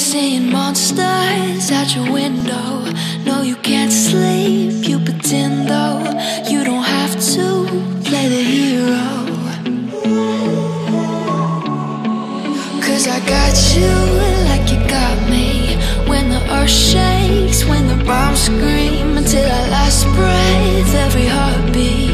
seeing monsters out your window. No, you can't sleep, you pretend though. You don't have to play the hero, 'cause I got you like you got me. When the earth shakes, when the bombs scream, until our last breath, every heartbeat.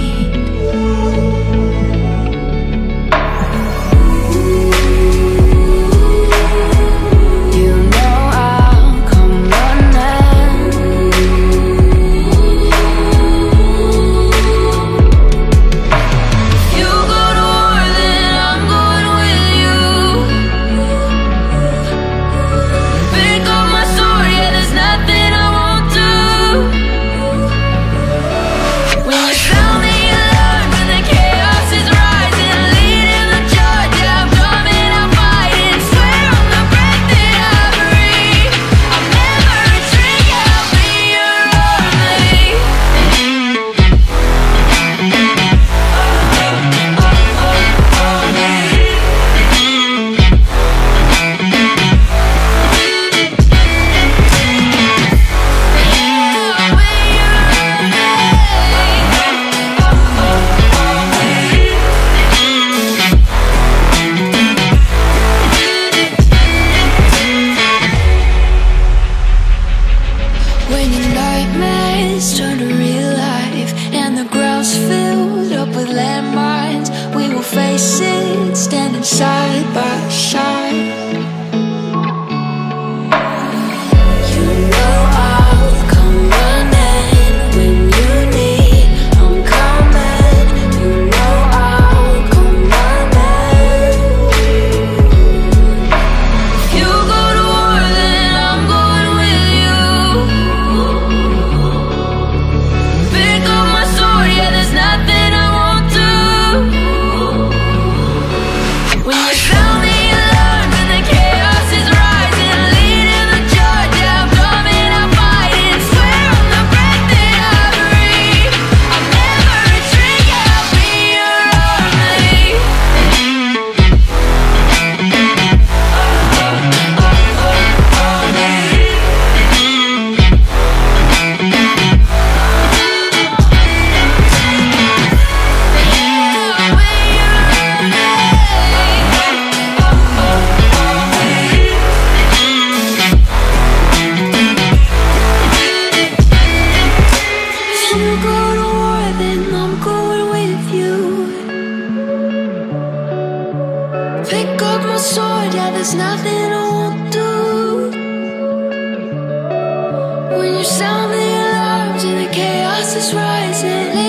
When you sound the alarms and the chaos is rising.